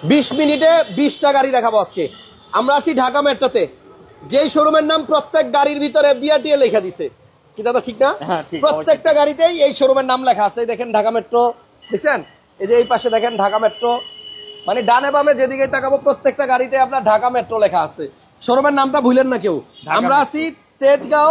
20 মিনিটে 20টা গাড়ি দেখাবো আজকে। আমরা আছি ঢাকা মেট্রোতে, যেই শোরুমের নাম প্রত্যেক গাড়ির ভিতরে বিআরটিএ লেখা দিছে, কি দাদা ঠিক না? প্রত্যেকটা গাড়িতেই এই শোরুমের নাম লেখা আছে। দেখেন ঢাকা মেট্রো, দেখছেন? এই যে এই পাশে দেখেন ঢাকা মেট্রো, মানে ডানে বামে যেদিকে তাকাবো প্রত্যেকটা গাড়িতে আপনার ঢাকা মেট্রো লেখা আছে। শোরুমের নামটা ভুলেন না কেউ। আমরা আছি তেজগাঁও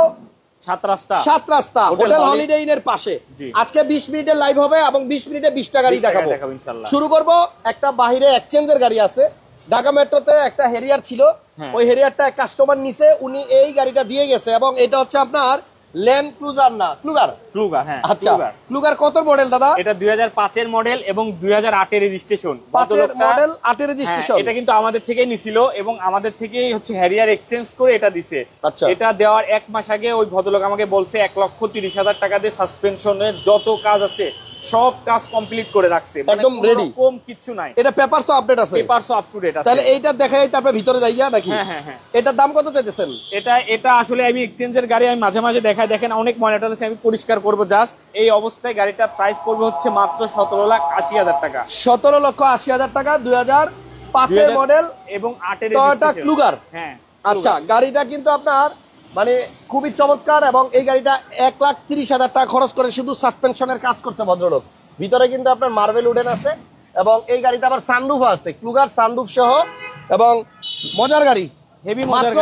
7 রাস্তা হোটেল হলিডে ইনের পাশে। আজকে 20 মিনিটের লাইভ হবে এবং 20 মিনিটে 20টা গাড়ি দেখাবো ইনশাআল্লাহ। শুরু করব, একটা বাহিরে এক্সচেঞ্জের গাড়ি আছে। ঢাকা মেট্রোতে একটা হেরিয়ার ছিল, ওই হেরিয়ারটা কাস্টমার নিছে, উনি এই গাড়িটা দিয়ে গেছে এবং এটা হচ্ছে আপনার ল্যান্ড ক্রুজার না ক্লুগার। হ্যাঁ আচ্ছা, ক্লুগার কত মডেল দাদা? এটা 2005 এর মডেল এবং 2008 এর রেজিস্ট্রেশন। 5 এর মডেল 8 এর রেজিস্ট্রেশন। এটা কিন্তু আমাদের থেকেই নিছিল এবং আমাদের থেকেই হচ্ছে হ্যারিয়ার এক্সচেঞ্জ করে এটা দিছে। আচ্ছা, এটা দেওয়ার 1 মাস আগে ওই ভদ্রলোক আমাকে বলছে 1,30,000 টাকা দিয়ে সাসপেনশনের যত কাজ আছে সব কাজ কমপ্লিট করে রাখছে, একদম রেডি, কম কিছু নাই। এটা পেপারস আপডেট আছে, পেপারস আপ টু ডেট আছে। তাহলে এইটা দেখাই তারপর ভিতরে যাইয়া নাকি? হ্যাঁ। এটার দাম কত চাইতেছেন? এটা আসলে আমি এক্সচেঞ্জের গাড়ি আমি মাঝে মাঝে দেখাই, দেখেন অনেক মনিটর আছে, আমি পরিষ্কার করব জাস্ট। এই অবস্থায় গাড়িটার প্রাইস পড়বে হচ্ছে মাত্র 17,80,000 টাকা। 17,80,000 টাকা, 2005 এর মডেল এবং 8 এর টয়োটা ক্লুগার। হ্যাঁ আচ্ছা, গাড়িটা কিন্তু আপনার মানে খুবই চমৎকার এবং এই গাড়িটা 1,30,000 টাকা খরচ করে শুধু সাসপেনশনের কাজ করছে ভদ্রলোক। ভিতরে কিন্তু আপনার মার্বেল উডেন আছে এবং এই গাড়িটা আবার সানরুফ আছে, ক্লুগার সানরুফ সহ, এবং মজার গাড়ি, হেভি মাত্র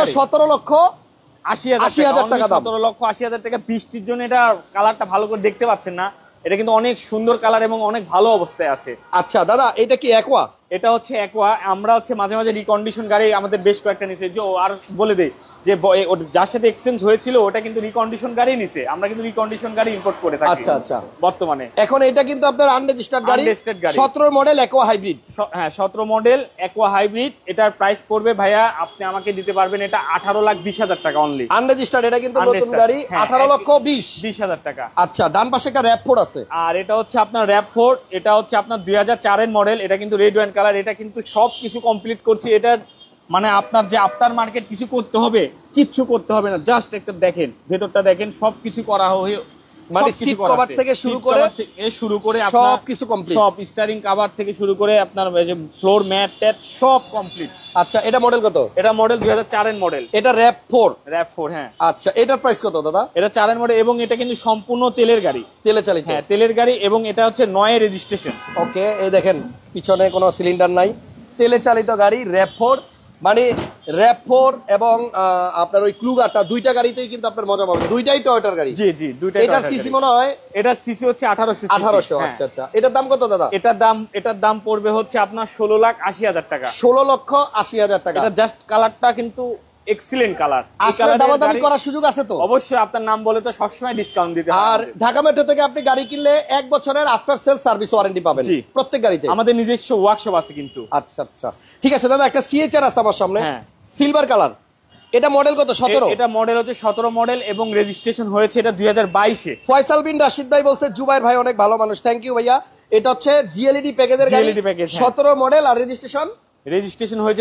17,80,000 টাকা দাম। 17,80,000 টাকা। বৃষ্টির জন্য এটা কালারটা ভালো করে দেখতে পাচ্ছেন না, এটা কিন্তু অনেক সুন্দর কালার এবং অনেক ভালো অবস্থায় আছে। আচ্ছা দাদা, এটা কি অ্যাকোয়া? এটা হচ্ছে অ্যাকোয়া। আমরা হচ্ছে মাঝে মাঝে রিকন্ডিশন গাড়ি আমাদের বেশ কয়েকটা নিছে, যে আর বলে দেই যে যার সাথে এক্সচেঞ্জ হয়েছিল ওটা কিন্তু রিকন্ডিশন গাড়ি নিছে। আমরা কিন্তু রিকন্ডিশন গাড়ি ইম্পোর্ট করে থাকি। আচ্ছা বর্তমানে এখন এটা কিন্তু আপনার আনরেজিস্টার্ড গাড়ি, 17 মডেল অ্যাকোয়া হাইব্রিড। হ্যাঁ 17 মডেল অ্যাকোয়া হাইব্রিড। এটার প্রাইস পড়বে ভাইয়া, আপনি আমাকে দিতে পারবেন এটা 18,20,000 টাকা অনলি। আনরেজিস্টার্ড, এটা কিন্তু নতুন গাড়ি, 18,20,000 টাকা। আচ্ছা, ডান পাশে একটা র‍্যাপ4 আছে, আর এটা হচ্ছে আপনার র‍্যাপ4। এটা হচ্ছে আপনার 2004 এর মডেল। এটা কিন্তু রেড ওয়াইন কালার। এটা কিন্তু সবকিছু কমপ্লিট করছি। এটার মানে আপনার যে আফটার মার্কেট কিছু করতে হবে, কিচ্ছু করতে হবে না, জাস্ট একটা দেখেন ভেতরটা দেখেন, সবকিছু করা হয়ে, মানে সিট কভার থেকে শুরু করে সব কিছু কমপ্লিট, সব স্টিয়ারিং কভার থেকে শুরু করে আপনার যে ফ্লোর ম্যাট ট্যাট সব কমপ্লিট। আচ্ছা, এটা মডেল কত? এটা মডেল 2004 এর মডেল। এটা র‍্যাপ4। হ্যাঁ আচ্ছা, এটার প্রাইস কত দাদা? এটা 4 এর মডেল এবং এটা কিন্তু সম্পূর্ণ তেলের গাড়ি, তেলে চালিত। হ্যাঁ তেলের গাড়ি এবং এটা হচ্ছে 9 এর রেজিস্ট্রেশন। ওকে, এই দেখেন পিছনে কোনো সিলিন্ডার নাই, তেলে চালিত গাড়ি র‍্যাপ4। মানে র‍্যাপ4 এবং আপনার ওই ক্লুগারটা, দুইটা গাড়িতেই কিন্তু আপনার মজা পাবেন, দুইটাই টয়োটার গাড়ি। জি দুইটাই। এটার সিসি মনে হয়, এটা সিসি হচ্ছে 1800। আচ্ছা, এটার দাম কত দাদা? এটার দাম পড়বে হচ্ছে আপনার 16,80,000 টাকা। 16,80,000 টাকা। এটা জাস্ট কালারটা কিন্তু এক্সিলেন্ট কালার। আসলে দামাদামি করার সুযোগ আছে তো? অবশ্যই, আপনার নাম বলে তো সবসময় ডিসকাউন্ট দিতে হবে। আর ঢাকা মেট্রো থেকে আপনি গাড়ি কিনলে 1 বছরের আফটার সেল সার্ভিস ওয়ারেন্টি পাবেন প্রত্যেক গাড়িতে। আমাদের নিজস্ব ওয়ার্কশপ আছে কিন্তু। আচ্ছা, ঠিক আছে দাদা। একটা সিএচআর আছে আমার সামনে, সিলভার কালার। এটা মডেল কত? 17। এটা মডেল হচ্ছে 17 মডেল এবং রেজিস্ট্রেশন হয়েছে এটা 2022 এ। ফয়সাল বিন রাশিদ ভাই বলছে জুবাইর ভাই অনেক ভালো মানুষ, থ্যাংক ইউ ভাইয়া। এটা হচ্ছে জিএলইডি প্যাকেজের গাড়ি, 17 মডেল আর রেজিস্ট্রেশন হয়েছে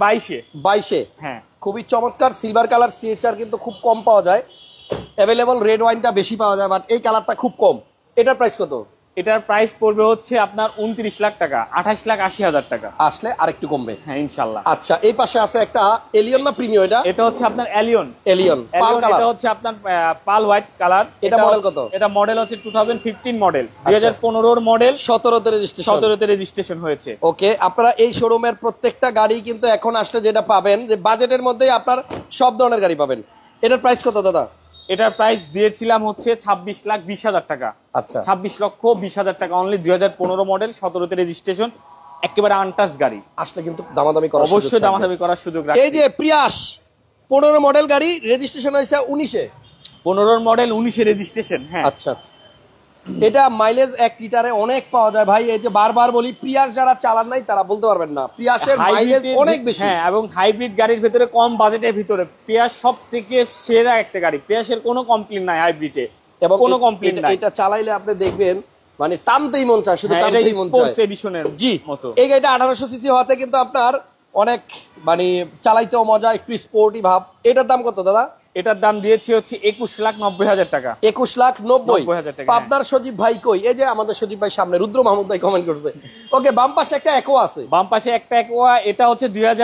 2022 এ। হ্যাঁ, খুবই চমৎকার সিলভার কালার সিএচআর, কিন্তু খুব কম পাওয়া যায়। অ্যাভেলেবল রেড ওয়াইনটা বেশি পাওয়া যায়, বাট এই কালারটা খুব কম। এটার প্রাইস কত? এটার প্রাইস পড়বে হচ্ছে আপনার 29 লাখ টাকা, 28,80,000 টাকা। আসলে আরেকটু কমবে, হ্যাঁ ইনশাআল্লাহ। আচ্ছা, এই পাশে আছে একটা এলিয়ন না প্রিমিয়াম? এটা হচ্ছে আপনার এলিয়ন পাল কালার। এটা হচ্ছে আপনার পাল হোয়াইট কালার। এটা মডেল কত? এটা মডেল হচ্ছে 2015 মডেল, 2015 এর মডেল, 17তে রেজিস্ট্রেশন হয়েছে। ওকে, আপনারা এই শোরুমের প্রত্যেকটা গাড়ি কিন্তু এখন আসলে যেটা পাবেন যে বাজেটের মধ্যেই আপনার সব ধরনের গাড়ি পাবেন। এটার প্রাইস কত দাদা? এটার প্রাইস দিয়েছিলাম হচ্ছে 26,20,000 টাকা। আচ্ছা, 26,20,000 টাকা অনলি। 2015 মডেল, 17তে রেজিস্ট্রেশন, একেবারে আনটাচ গাড়ি। আসলে কিন্তু দামাদামি করা, অবশ্যই দামাদামি করার সুযোগ রাখছি। এই যে প্রিয়াস 15 মডেল গাড়ি, রেজিস্ট্রেশন হয়েছে 19 এ। 15 মডেল 19 এ রেজিস্ট্রেশন। হ্যাঁ আচ্ছা, এটা মাইলেজ 1 লিটারে অনেক পাওয়া যায় ভাই। এই যে বারবার বলি, প্রিয়াস যারা চালান নাই তারা বলতে পারবেন না, প্রিয়াসের মাইলেজ অনেক বেশি। হ্যাঁ, এবং হাইব্রিড গাড়ির ভিতরে কম বাজেটের ভিতরে প্রিয়াস সবথেকে সেরা একটা গাড়ি। প্রিয়াসের কোনো কমপ্লেইন নাই হাইব্রিডে, এবং কোনো কমপ্লেইন নাই। এটা চালাইলে আপনি দেখবেন মানে টানতেই মন চায়, শুধু টানতেই মন চায়। স্পোর্টস এডিশনের মতো এই গাড়িটা 1800 সিসি হওয়াতে কিন্তু আপনার অনেক মানে চালাইতেও মজা, একটু স্পোর্টি ভাব। এটার দাম কত দাদা? এটার দাম দিয়েছি হচ্ছে 21,90,000 টাকা। 21,90,000 টাকা। আপনার সজীব ভাই কই? এই যে আমাদের সজীব ভাই সামনে, রুদ্র মাহমুদ ভাই কমেন্ট করছে। ওকে, বাম পাশে একটা একোয়া আছে। বাম পাশে একটা একোয়া, এটা হচ্ছে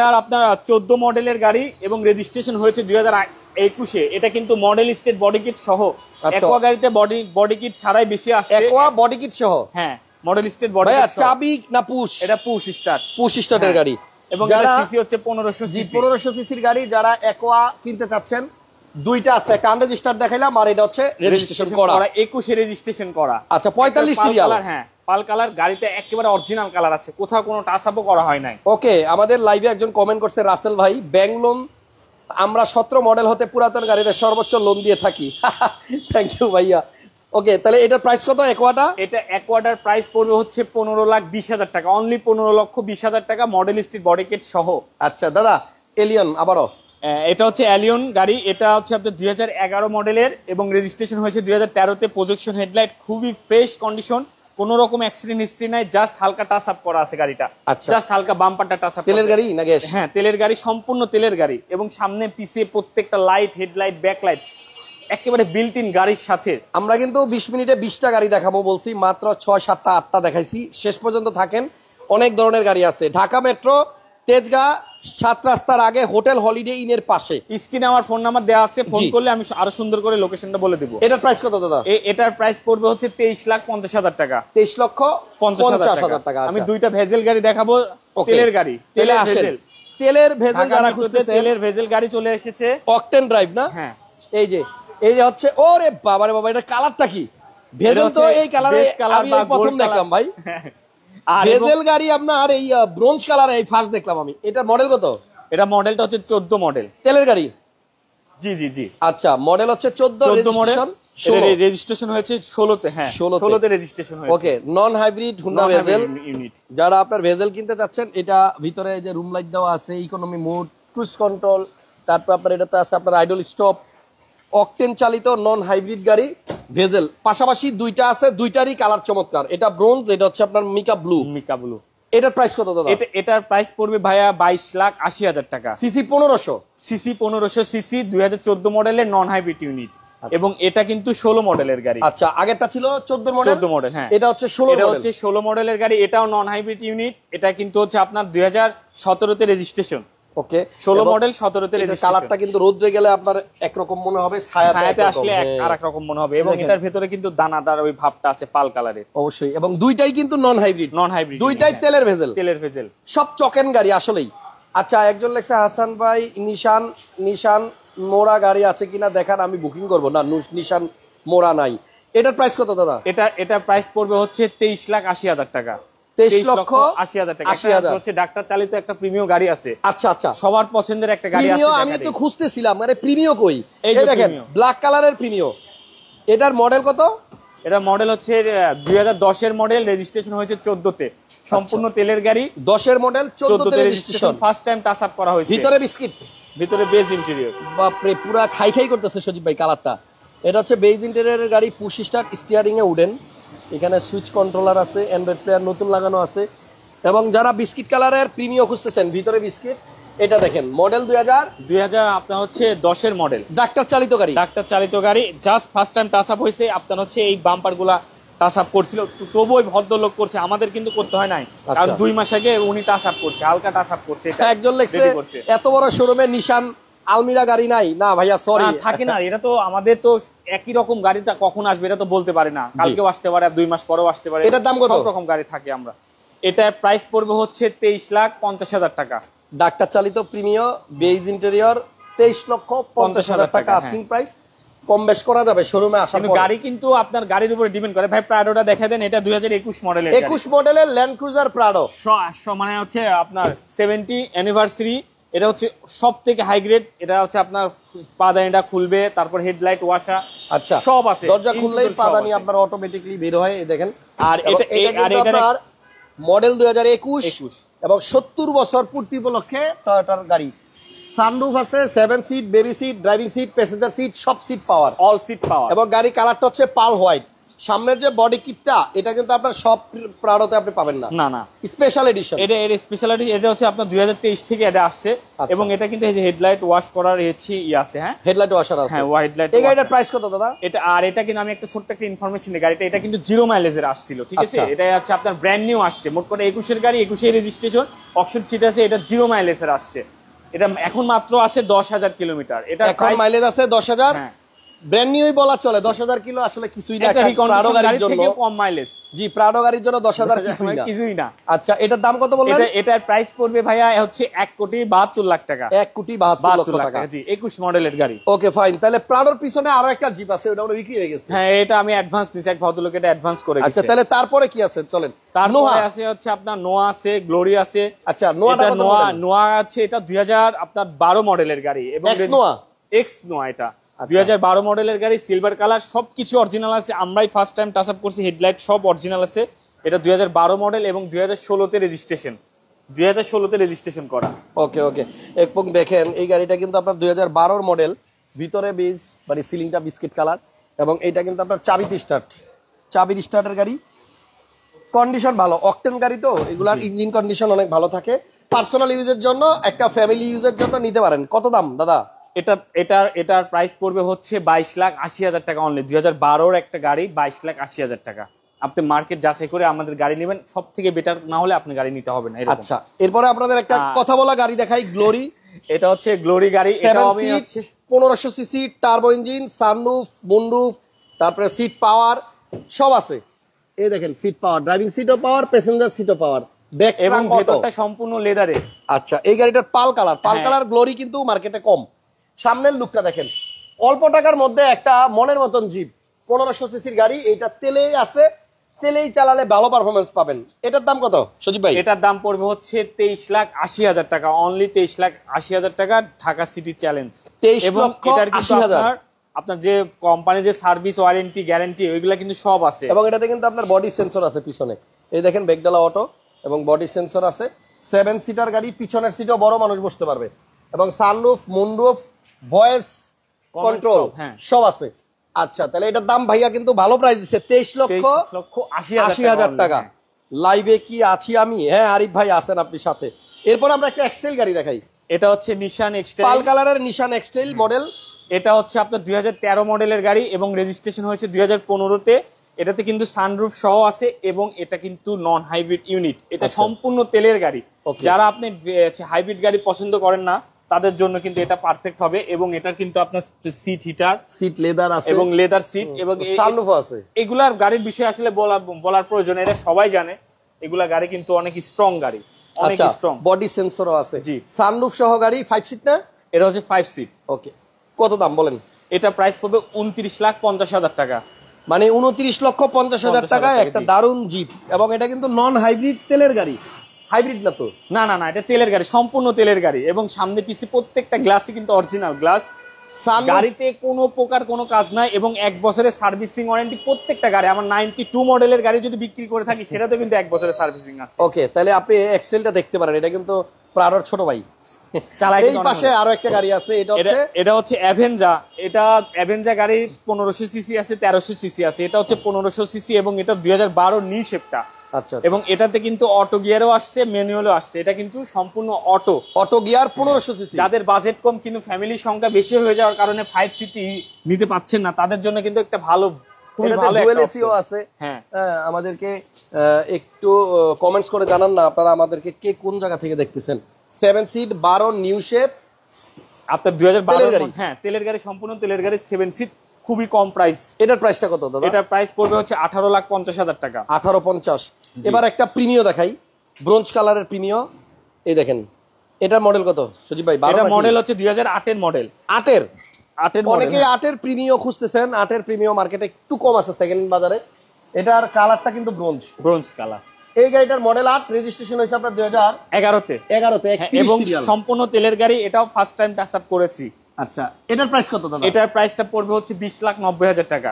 2014 মডেলের গাড়ি এবং রেজিস্ট্রেশন হয়েছে 2021-এ। এটা কিন্তু মডেল স্টেট বডি কিট সহ। একোয়া গাড়িতে বডি কিট ছাড়াই বেশি আসছে। একোয়া বডি কিট সহ, হ্যাঁ মডেল স্টেট বডি কিট সহ। চাবি না পুশ? এটা পুশ স্টার্টের গাড়ি এবং যারা সিসি হচ্ছে 1500 সিসি। 1500 সিসির গাড়ি যারা একোয়া কিনতে চাচ্ছেন, দুইটা আছে, একটা আনরেজিস্টার্ড দেখাইলাম আর এটা হচ্ছে রেজিস্ট্রেশন করা, 21-এ রেজিস্ট্রেশন করা। আচ্ছা, 45 সিরিয়াল। হ্যাঁ, পাল কালার, গাড়িতে একেবারে অরিজিনাল কালার আছে, কোথাও কোনো টাচ আপও করা হয় নাই। ওকে, আমাদের লাইভে একজন কমেন্ট করছে, রাসেল ভাই, ব্যাংক লোন আমরা 17 মডেল হতে পুরাতন গাড়িতে সর্বোচ্চ লোন দিয়ে থাকি। থ্যাংক ইউ ভাইয়া। ওকে, তাহলে এটার প্রাইস কত একোয়াটা? এটা একোয়াটার প্রাইস পড়বে হচ্ছে 15,20,000 টাকা, অনলি 15,20,000 টাকা, মডেল স্ট্রিট বডি কিট সহ। আচ্ছা দাদা, এলিয়ন আবারও, এটা হচ্ছে অ্যালিয়ন গাড়ি, এটা হচ্ছে আপনার 2011 মডেলের এবং রেজিস্ট্রেশন হয়েছে 2013-তে। প্রজেকশন হেডলাইট, খুবই ফ্রেশ কন্ডিশন, কোন রকম অ্যাক্সিডেন্ট হিস্ট্রি নাই, জাস্ট হালকা টাচ আপ করা আছে গাড়িটা। আচ্ছা, জাস্ট হালকা বাম্পারটা টাচ আপ। তেলের গাড়ি না গ্যাস? হ্যাঁ, তেলের গাড়ি, সম্পূর্ণ তেলের গাড়ি এবং সামনে পিছিয়ে প্রত্যেকটা লাইট, হেডলাইট, ব্যাকলাইট একেবারে বিল্ট ইন গাড়ির সাথে। আমরা কিন্তু 20 মিনিটে 20টা গাড়ি দেখাবো বলছি, মাত্র 6, 7, 8টা দেখাইছি। শেষ পর্যন্ত থাকেন, অনেক ধরনের গাড়ি আছে। ঢাকা মেট্রো, তেজগাঁ 7 রাস্তার আগে, হোটেল হলিডে ইনের পাশে। স্ক্রিনে আমার ফোন নাম্বার দেওয়া আছে, ফোন করলে আমি আরো সুন্দর করে লোকেশনটা বলে দেবো। এটার প্রাইস কত দাদা? এটার প্রাইস পড়বে হচ্ছে 23,50,000 টাকা। 23,50,000 টাকা। আমি দুইটা ভেজেল গাড়ি দেখাবো, তেলের গাড়ি, তেলের ভেজেল। তেলের ভেজেল যারা খুঁজতেছে, তেলের ভেজেল গাড়ি চলে এসেছে, অকটেন ড্রাইভ না? হ্যাঁ, এই যে এই হচ্ছে, ওরে বাবারে বাবা, এটা কালারটা কি? ভেজেল তো এই কালারে আমি প্রথম দেখলাম ভাই। ভেজেল গাড়ি আপনার এই ব্রোঞ্জ কালারে এই ফার্স্ট দেখলাম আমি। এটা মডেল কত? এটা মডেলটা হচ্ছে 14 মডেল তেলের গাড়ি। জি জি জি। আচ্ছা, মডেল হচ্ছে 14 মডেল, রেজিস্ট্রেশন হয়েছে 16-তে। হ্যাঁ, 16-তে রেজিস্ট্রেশন হয়েছে। Okay, non hybrid Honda Vezel unit. যারা আপনার ভেজেল কিনতে চাচ্ছেন, এটা ভিতরে যে রুম লাইট দেওয়া আছে, ইকোনমি মোড, ক্রুজ কন্ট্রোল, তারপর আপনার এটাতে আছে আপনার আইডল স্টপ, অকটেন চালিত নন হাইব্রিড গাড়ি ভেজেল। পাশাপাশি দুইটা আছে, দুইটারই কালার চমৎকার। এটা ব্রোঞ্জ, এটা হচ্ছে আপনার মিকা ব্লু। এটার প্রাইস কত দাদা? এটার প্রাইস পড়বে ভাইয়া 22,80,000 টাকা। সিসি 1500, সিসি 1500 সিসি, 2014 মডেলের নন হাইব্রিড ইউনিট এবং এটা কিন্তু 16 মডেলের গাড়ি। আচ্ছা, আগেরটা ছিল 14 মডেল। 14 মডেল, হ্যাঁ, এটা হচ্ছে 16 মডেল। এটা হচ্ছে 16 মডেলের গাড়ি, এটাও নন হাইব্রিড ইউনিট। এটা কিন্তু হচ্ছে আপনার 2017-তে রেজিস্ট্রেশন। ওকে, 16 মডেল, 17-তে রেজিস্ট্রেশন। কালারটা কিন্তু রোদ্রে গেলে আপনার একরকম মনে হবে, ছায়াতে আসলে আরেক রকম মনে হবে। এবং এটার ভেতরে কিন্তু দানাদার ওই ভাবটা আছে পাল কালারের। অবশ্যই, এবং দুইটাই কিন্তু নন হাইব্রিড, দুইটাই তেলের ভেজেল, সব চকেন গাড়ি আসলেই। আচ্ছা, একজন লেখছে, হাসান ভাই নিশান মোরা গাড়ি আছে কিনা দেখান, আমি বুকিং করব। না, নিশান মোরা নাই। এটার প্রাইস কত দাদা? এটার প্রাইস পড়বে হচ্ছে 23,80,000 টাকা। 23,80,000 টাকা। হচ্ছে ডাক্তার চালিত একটা প্রিমিয়াম গাড়ি আছে। আচ্ছা আচ্ছা, সবার পছন্দের একটা গাড়ি আছে। আমি তো খুঁজতেছিলাম, মানে প্রিমিয়াম কই? এই দেখেন, ব্ল্যাক কালারের প্রিমিয়াম। এটার মডেল কত? এটা মডেল হচ্ছে 2010-এর মডেল, রেজিস্ট্রেশন হয়েছে 14-তে। সম্পূর্ণ তেলের গাড়ি, 10-এর মডেল, 14-তে registration. First time touch up করা হয়েছে। ভিতরে বিস্কিট, ভিতরে বেজ ইন্টেরিয়র। বাপরে, পুরা খাই করতেছে সজীব ভাই কালারটা। এটা হচ্ছে বেজ ইন্টেরিয়রের গাড়ি, পুশ স্টার্ট, স্টিয়ারিং এ উডেন, এখানে সুইচ কন্ট্রোলার আছে, অ্যান্ড্রয়েড প্লেয়ার নতুন লাগানো আছে। এবং যারা বিস্কিট কালারের প্রিমিয়াম খুঁজতেছেন, ভিতরে বিস্কিট। এটা দেখেন, মডেল 2000 আপনার হচ্ছে 10-এর মডেল, ডাক্তার চালিত গাড়ি, just first time touch up হয়েছে। আপনার হচ্ছে এই বাম্পার গুলা টাচ আপ করছিল, তবুও ভদ্রলোক করছে, আমাদের কিন্তু করতে হয় নাই, কারণ 2 মাস আগে উনি টাচ আপ করছে, হালকা টাচ আপ করছে। একজন লেখছে, এত বড় শোরুমে নিশান আলমিরা গাড়ি নাই। না ভাইয়া, সরি, থাকে না। এটা তো আমাদের তো একই রকম গাড়িটা কখন আসবে এটা তো বলতে পারে না, কালকেও আসতে পারে, 2 মাস পরেও আসতে পারে। এটার দাম কত? সব রকম গাড়ি থাকে আমরা। এটার প্রাইস পড়বে হচ্ছে 23,50,000 টাকা। ডাক্তার চালিত প্রিমিয়াম বেজ ইন্টেরিয়র, 23,50,000 টাকা আস্কিং প্রাইস। কম বেশ করা যাবে শোরুমে আসার পর। গাড়ি কিন্তু আপনার গাড়ির উপরে ডিপেন্ড করে। ভাই, প্রাডোটা দেখা দেন, এটা 2021 মডেলের। 21 মডেলের ল্যান্ড ক্রুজার প্রাডো, মানে হচ্ছে আপনার 70 অ্যানিভার্সারি। এটা হচ্ছে সব থেকে হাই গ্রেড। এটা হচ্ছে আপনার পাদানিটা খুলবে, তারপর হেডলাইট ওয়াশা, আচ্ছা সব আছে। দরজা খুললেই পাদানি আপনার অটোমেটিক্যালি বের হয়, এই দেখেন। আর এটা আপনার মডেল 2021 এবং 70 বছর পূর্তি উপলক্ষে টয়োটার গাড়ি। সানরুফ আছে, 7 seat, baby seat, driving seat, passenger seat, সব seat power, all seat power. এবং গাড়ি কালারটা হচ্ছে পাল হোয়াইট। সামনের যে বডি কিটটা এটা কিন্তু আপনার সব প্রাডোতে আপনি পাবেন না, না না স্পেশাল এডিশন। এটা এর স্পেশালিটি এটা হচ্ছে আপনার 2023 থেকে এটা আসছে, এবং এটা কিন্তু এই যে হেডলাইট ওয়াশ করার আছে, হ্যাঁ হেডলাইট ওয়াশার আছে, হ্যাঁ হেডলাইট। এই গাড়িটার প্রাইস কত দাদা? এটা কিন্তু আমি একটা ছোট্ট একটা ইনফরমেশন দিই, গাড়িটা এটা কিন্তু 0 মাইলেজের আসছিল, ঠিক আছে? এটা হচ্ছে আপনার ব্র্যান্ড নিউ আসছে, মোট করে 21 এর গাড়ি, 21 এর রেজিস্ট্রেশন, অপশন সিট আছে, এটা 0 মাইলেজের আসছে। এটা এখন মাত্র আছে 10,000 কিলোমিটার, এটা এখন মাইলেজ আছে 10,000, হ্যাঁ ব্র্যান্ড নিউই বলা চলে। 10,000 কিলো আসলে কিছুই না প্রাডো গাড়ির জন্য, কম মাইলেজ। জি প্রাডো গাড়ির জন্য 10,000 কিছুই না। আচ্ছা এটার দাম কত বললেন? এটার প্রাইস পড়বে ভাইয়া হচ্ছে 1,72,00,000 টাকা। 1,72,00,000 টাকা, জি 21 মডেলের গাড়ি। Okay fine. তাহলে প্রাডোর পিছনে আরো একটা জিপ আছে, ওটা আমরা বিক্রি হয়ে গেছে। হ্যাঁ এটা আমি অ্যাডভান্স নিছি, এক ভদ্রলোক এটা অ্যাডভান্স করে দিয়েছে। আচ্ছা তাহলে তারপরে কি আছে চলেন। তারপরে আছে হচ্ছে আপনার নোয়া আছে, গ্লোরি আছে। আচ্ছা নোয়া আছে, এটা 2012 মডেলের গাড়ি, এবং এক্স নোয়া এটা 2012 মডেলের গাড়ি, সিলভার কালার, সবকিছু অরিজিনাল আছে। আমরাই ফার্স্ট টাইম টাচ আপ করছি, হেডলাইট সব অরিজিনাল আছে। এটা 2012 মডেল এবং 2016 তে রেজিস্ট্রেশন, 2016 তে রেজিস্ট্রেশন করা। ওকে ওকে, এবং দেখেন এই গাড়িটা কিন্তু আপনার 2012 মডেল, ভিতরে বেজ মানে সিলিংটা বিস্কিট কালার, এবং এটা কিন্তু আপনার চাবি স্টার্টের গাড়ি, কন্ডিশন ভালো, অকটেন গাড়ি তো এগুলার ইঞ্জিন কন্ডিশন অনেক ভালো থাকে। পার্সোনাল ইউজের জন্য, একটা ফ্যামিলি ইউজের জন্য নিতে পারেন। কত দাম দাদা? এটার প্রাইস পড়বে হচ্ছে 22,80,000 টাকা অনলি। 2012 একটা গাড়ি, 22,80,000 টাকা। আপনি মার্কেট যাচাই করে আমাদের গাড়ি নেবেন, সব থেকে বেটার না হলে আপনি গাড়ি নিতে হবে না। আচ্ছা এরপরে আপনাদের একটা কথা বলা গাড়ি দেখাই, গ্লোরি। এটা হচ্ছে গ্লোরি গাড়ি, এটা আমি হচ্ছে 1500 CC, turbo engine, sunroof, moonroof, তারপরে সিট পাওয়ার সব আছে। এই দেখেন সিট পাওয়ার, ড্রাইভিং সিটও পাওয়ার, প্যাসেঞ্জার সিটও পাওয়ার, ব্যাক এবং ভেতরটা সম্পূর্ণ লেদারে। আচ্ছা এই গাড়িটার পাল কালার গ্লোরি কিন্তু মার্কেটে কম। সামনের লুকটা দেখেন, অল্প টাকার মধ্যে একটা মনের মতন জিপ, 1500 সিসির গাড়ি, এইটা তেলেই আছে, তেলেই চালালে ভালো পারফরমেন্স পাবেন। এটার দাম কত সজীব ভাই? এটার দাম পড়বে হচ্ছে 23,80,000 টাকা অনলি, 23,80,000 টাকা, ঢাকা সিটি চ্যালেঞ্জ। 23,80,000। আপনার যে কোম্পানি যে সার্ভিস ওয়ারেন্টি গ্যারান্টি ওইগুলা কিন্তু সব আছে, এবং এটাতে কিন্তু আপনার বডি সেন্সর আছে পিছনে। এই দেখেন বেগডালা অটো এবং বডি সেন্সর আছে। 7 সিটার গাড়ি, পিছনের সিটও বড় মানুষ বসতে পারবে, এবং সানরুফ, মুনরুফ, ভয়েস কন্ট্রোল সব আছে। আচ্ছা তাহলে এটার দাম ভাইয়া কিন্তু ভালো প্রাইস দিচ্ছে, 23,80,000 টাকা। লাইভে কি আছি আমি? হ্যাঁ আরিফ ভাই আছেন আপনি সাথে। এরপর আমরা একটা এক্সটেল গাড়ি দেখাই, এটা হচ্ছে নিশান এক্সটেল, পাল কালারের নিশান এক্সটেল মডেল। এটা হচ্ছে আপনার 2013 মডেলের গাড়ি এবং রেজিস্ট্রেশন হয়েছে 2015 তে। এটাতে কিন্তু সানরুফ সহ আছে, এবং এটা কিন্তু নন হাইব্রিড ইউনিট, এটা সম্পূর্ণ তেলের গাড়ি। যারা আপনি হাইব্রিড গাড়ি পছন্দ করেন না তাদের জন্য কিন্তু এটা পারফেক্ট হবে। এবং এটা কিন্তু আপনার সিট হিটার, সিট লেদার আছে, এবং লেদার সিট, এবং সানরুফ আছে। এগুলার গাড়ির বিষয়ে আসলে বলার প্রয়োজন, এটা সবাই জানে। এগুলা গাড়ি কিন্তু অনেক স্ট্রং গাড়ি, অনেক স্ট্রং। বডি সেন্সরও আছে, জি সানরুফ সহ গাড়ি, 5 সিট না? এটা হচ্ছে 5 সিট। ওকে কত দাম বলেন? এটা প্রাইস পড়বে 29,50,000 টাকা, মানে 29,50,000 টাকা একটা দারুণ জিপ। এবং এটা কিন্তু নন হাইব্রিড তেলের গাড়ি, হাইব্রিড না তো? না না না, এটা তেলের গাড়ি, সম্পূর্ণ তেলের গাড়ি, এবং সামনে পিছে প্রত্যেকটা গ্লাসই কিন্তু অরিজিনাল গ্লাস। গাড়িতে কোনো প্রকার কোনো কাজ নাই, এবং 1 বছরের সার্ভিসিং ওয়ারেন্টি প্রত্যেকটা গাড়ি। আমার 92 মডেলের গাড়ি যদি বিক্রি করে থাকি সেটাতে কিন্তু 1 বছরের সার্ভিসিং আছে। ওকে তাহলে আপনি এক্সেলটা দেখতে পারেন, এটা কিন্তু প্রাডোর ছোট ভাই। এই পাশে আরো একটা গাড়ি আছে, এটা হচ্ছে অ্যাভেঞ্জা। এটা অ্যাভেঞ্জা গাড়ি 1500 সিসি আছে, 1300 সিসি আছে। এটা হচ্ছে 1500 সিসি, এবং এটা 2012 নিউ শেপটা। আচ্ছা, এবং এটাতে কিন্তু অটো গিয়ারও আসছে, ম্যানুয়ালও আসছে। এটা কিন্তু সম্পূর্ণ অটো গিয়ার, 1500 সিসি। যাদের বাজেট কম কিন্তু ফ্যামিলির সংখ্যা বেশি হয়ে যাওয়ার কারণে 5 সিটি নিতে পাচ্ছেন না, তাদের জন্য কিন্তু একটা ভালো, খুবই ভালো একটা এসিও আছে। হ্যাঁ আমাদেরকে একটু কমেন্টস করে জানান না আপনারা আমাদেরকে কে কোন জায়গা থেকে দেখতেছেন। 7 সিট 12 নিউ শেপ, আপনার 2012 গাড়ি। হ্যাঁ তেলের গাড়ি, সম্পূর্ণ তেলের গাড়ি, 7 সিট, খুবই কম প্রাইস। এটার প্রাইসটা কত দাদা? এটার প্রাইস পড়বে হচ্ছে 18,50,000 টাকা। 18,50,000। এবার একটা প্রিমিও দেখাই, ব্রোঞ্জ কালারের প্রিমিও। এই দেখেন এটার মডেল কত সজীব ভাই? এটা মডেল হচ্ছে 2008 এর মডেল। 8 এর অনেকে 8 এর প্রিমিও খুঁজতেছেন। 8 এর প্রিমিও মার্কেটে একটু কম আছে সেকেন্ড বাজারে। এটার কালারটা কিন্তু ব্রোঞ্জ কালার। এই গাড়িটার মডেল 8, রেজিস্ট্রেশন হয়েছে আপনার 2011 তে। এবং সম্পূর্ণ তেলের গাড়ি, এটাও ফার্স্ট টাইম টাচ আপ করেছি। আচ্ছা এটার প্রাইস কত দাদা? এটার প্রাইসটা পড়বে হচ্ছে 20,90,000 টাকা।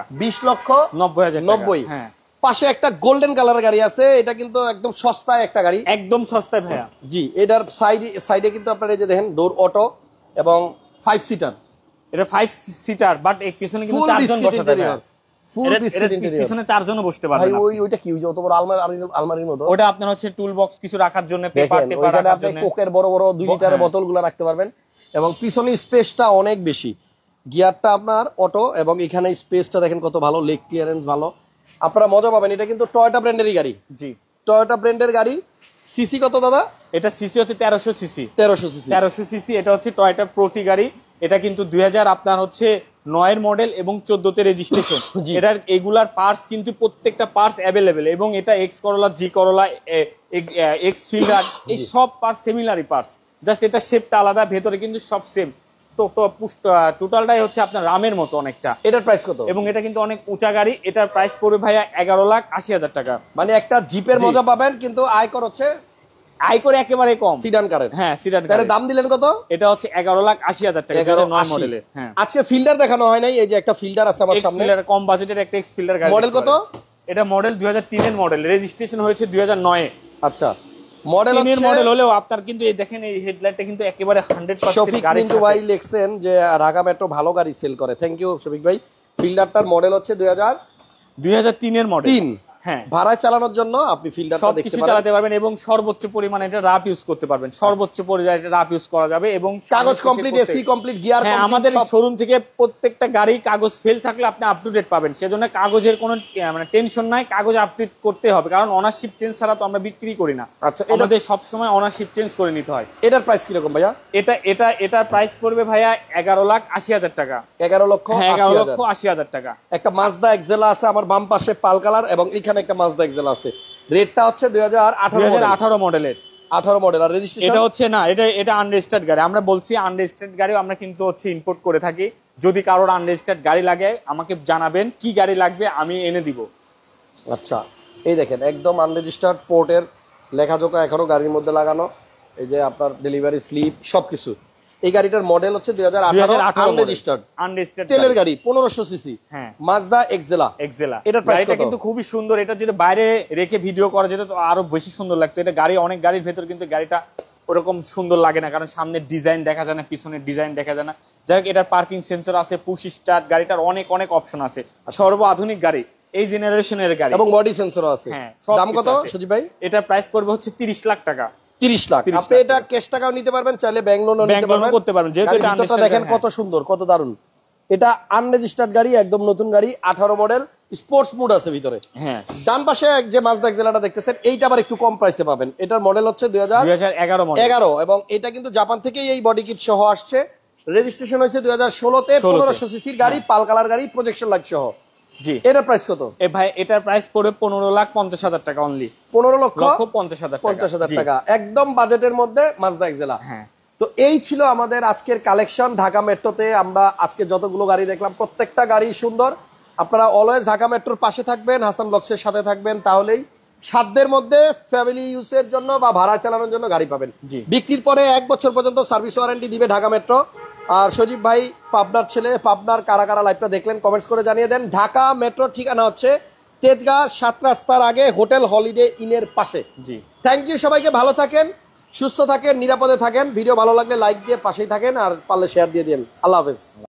20,90,000। হ্যাঁ। পাশে একটা গোল্ডেন কালারের গাড়ি আছে, এটা কিন্তু একদম সস্তায় একটা গাড়ি, একদম সস্তায় ভাইয়া। জি এটার সাইডে কিন্তু আপনারা এই যে দেখেন ডোর অটো, এবং 5 সিটার। এটা 5 সিটার, বাট এর পিছনে কিন্তু 4 জন বসা যাবে। ফুল বিস্কিট ইন্টেরিয়র, পিছনে চারজনও বসতে ভাই পারবেন। ওইটা কি যত বড় আলমারির মতো, ওটা আপনার হচ্ছে টুল বক্স কিছু রাখার জন্য, পেপার দেখেন টেপার ওইখানে রাখার আপনি জন্য। কোকের বড় বড় 2 লিটারের বোতলগুলো রাখতে পারবেন এবং পিছনে স্পেসটা অনেক বেশি। গিয়ারটা আপনার অটো এবং এখানে স্পেসটা দেখেন কত ভালো, লেগ ক্লিয়ারেন্স ভালো, আপনারা মজা পাবেন। এটা কিন্তু টয়োটা ব্র্যান্ডেরই গাড়ি, জি টয়োটা ব্র্যান্ডের গাড়ি। সিসি কত দাদা? এটা সিসি হচ্ছে 1300 সিসি। 1300 সিসি। 1300 সিসি, এটা হচ্ছে টয়োটা প্রোটি গাড়ি। এটা কিন্তু 2000 আপনার হচ্ছে 9 মডেল এবং 14 তে রেজিস্ট্রেশন। এটার এগুলার পার্টস কিন্তু প্রত্যেকটা পার্টস অ্যাভেলেবেল, এবং এটা X Corolla, G Corolla, X Fielder, এই সব পার্টস সিমিলারই পার্টস, জাস্ট এটা শেপটা আলাদা, ভেতরে কিন্তু সব সেম। টোটালটাই হচ্ছে আপনার রামের মতো অনেকটা। এটার প্রাইস কত? এবং এটা কিন্তু অনেক উঁচা গাড়ি, এটার প্রাইস পড়বে ভাইয়া 11,80,000 টাকা। মানে একটা জিপের মজা পাবেন, কিন্তু আয়কর হচ্ছে আয়কর একেবারে কম। সিডান কারের। হ্যাঁ সিডান তাহলে কারের। দাম দিলেন কত? এটা হচ্ছে 11,80,000 টাকা, 2009 মডেলের। হ্যাঁ আজকে ফিল্ডার দেখানো হয় নাই, এই যে একটা ফিল্ডার আছে আমার সামনে, এক্সফিল্ডার, কম বাজেটের একটা এক্সফিল্ডার গাড়ি। মডেল কত? এটা মডেল 2003 এর মডেল, রেজিস্ট্রেশন হয়েছে 2009 এ। আচ্ছা মডেল তিনের হচ্ছে, মডেল হলেও আপনার কিন্তু এই দেখেন এই হেডলাইটটা কিন্তু একেবারে 100% শফিক গাড়ির মিন্টু ভাই লিখছেন যে ঢাকা মেট্রো ভালো গাড়ি সেল করে। থ্যাংক ইউ শফিক ভাই। ফিল্ডারটার মডেল হচ্ছে 2003 এর মডেল। 2003। হ্যাঁ ভাড়ায় চালানোর জন্য আপনি ফিল্ডারটা দেখতে সবকিছু পারেন, চালাতে পারবেন এবং সর্বোচ্চ পরিমাণে এটা রাফ ইউজ করতে পারবেন, সর্বোচ্চ পর্যায়ে এটা রাফ ইউজ করা যাবে। এবং কাগজ কমপ্লিট, এসি কমপ্লিট, গিয়ার হ্যাঁ কমপ্লিট, আমাদের সব শোরুম থেকে প্রত্যেকটা গাড়ি কাগজ ফেল থাকলে আপনি আপ টু ডেট পাবেন, সেজন্য কাগজের কোনো মানে টেনশন নাই, কাগজ আপডেট করতে হবে, কারণ অনারশিপ চেঞ্জ ছাড়া তো আমরা বিক্রি করি না। আচ্ছা আমাদের সব সময় অনারশিপ চেঞ্জ করে নিতে হয়। এটার প্রাইস কিরকম ভাইয়া? এটার প্রাইস পড়বে ভাইয়া 11,80,000 টাকা। 11,80,000 টাকা। একটা মাজদা এক্সেলা আছে আমার বাম পাশে পাল কালার, এবং এখানে একটা মাজদা এক্সেলা আছে। রেটটা হচ্ছে 2018 মডেলের। 18 মডেল। আর রেজিস্ট্রেশন এটা হচ্ছে না, এটা আনরেজিস্টার্ড গাড়ি। আমরা বলছি আনরেজিস্টার্ড গাড়িও আমরা কিন্তু হচ্ছে ইম্পোর্ট করে থাকি। যদি কারোর আনরেজিস্টার্ড গাড়ি লাগে আমাকে জানাবেন, কি গাড়ি লাগবে আমি এনে দিব। আচ্ছা এই দেখেন একদম আনরেজিস্টার্ড, পোর্টের লেখাজোকা এখনো গাড়ির মধ্যে লাগানো, এই যে আপনার ডেলিভারি স্লিপ সবকিছু। এই গাড়িটার মডেল হচ্ছে 2018 আনরেজিস্টার্ড, তেলের গাড়ি, 1500 সিসি। হ্যাঁ মাজদা এক্সেলা। এটার প্রাইস কিন্তু খুবই সুন্দর। এটা যেটা বাইরে রেখে ভিডিও করা যেত তো আরো বেশি সুন্দর লাগতো। এটা গাড়ি, অনেক গাড়ির ভেতর কিন্তু গাড়িটা ওরকম সুন্দর লাগে না, কারণ সামনের ডিজাইন দেখা যায় না, পিছনের ডিজাইন দেখা যায় না। যাই হোক, এটার পার্কিং সেন্সর আছে, পুশ স্টার্ট, গাড়িটার অনেক অনেক অপশন আছে, সর্ব আধুনিক গাড়ি, এই জেনারেশনের গাড়ি, এবং বডি সেন্সরও আছে। হ্যাঁ দাম কত সজিব ভাই? এটার প্রাইস পড়বে হচ্ছে 30 লাখ টাকা। 30 লাখ। আপনি এটা ক্যাশ টাকাও নিতে পারবেন, চাইলে ব্যাংক লোনও নিতে পারবেন, করতে পারবেন। যেহেতু এটা ভিতরটা দেখেন কত সুন্দর, কত দারুণ। এটা আনরেজিস্টার্ড গাড়ি, একদম নতুন গাড়ি, 18 মডেল, স্পোর্টস মুড আছে ভিতরে। হ্যাঁ ডান পাশে যে মাজদা এক্সেলাটা দেখতেছেন, এইটা আবার একটু কম প্রাইসে পাবেন। এটার মডেল হচ্ছে 2011 মডেল। 11, এবং এটা কিন্তু জাপান থেকেই এই বডি কিট সহ আসছে। রেজিস্ট্রেশন হয়েছে 2016 তে, 1500 সিসির গাড়ি, পাল কালার গাড়ি, প্রজেকশন লাইট সহ। জি এটার প্রাইস কত? ভাই এটার প্রাইস পড়বে 15,50,000 টাকা অনলি। 15,50,000 টাকা, একদম বাজেটের মধ্যে মাজদা এক্সেলা। হ্যাঁ তো এই ছিল আমাদের আজকের কালেকশন ঢাকা মেট্রোতে। আমরা আজকে যতগুলো গাড়ি দেখলাম প্রত্যেকটা গাড়ি সুন্দর। আপনারা অলওয়েজ ঢাকা মেট্রোর পাশে থাকবেন, হাসান ব্লগসের সাথে থাকবেন, তাহলেই সাধ্যের মধ্যে ফ্যামিলি ইউজের জন্য বা ভাড়া চালানোর জন্য গাড়ি পাবেন। বিক্রির পরে 1 বছর পর্যন্ত সার্ভিস ওয়ারেন্টি দিবে ঢাকা মেট্রো। আর সজীব ভাই পাবনার ছেলে, পাবনার কারা কারা লাইভটা দেখলেন কমেন্টস করে জানিয়ে দেন। ঢাকা মেট্রোর ঠিকানা হচ্ছে তেজগাঁ 7 রাস্তার আগে, হোটেল হলিডে ইনের পাশে। জি থ্যাংক ইউ সবাইকে, ভালো থাকেন, সুস্থ থাকেন, নিরাপদে থাকেন। ভিডিও ভালো লাগলে লাইক দিয়ে পাশেই থাকেন, আর পারলে শেয়ার দিয়ে দিন। আল্লাহ হাফেজ।